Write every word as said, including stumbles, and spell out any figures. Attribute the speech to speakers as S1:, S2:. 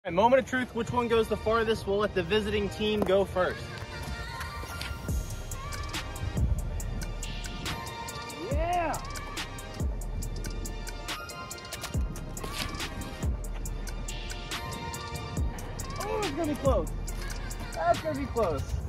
S1: Right, moment of truth, which one goes the farthest? We'll let the visiting team go first.
S2: Yeah! Oh, it's gonna be close. That's gonna be close.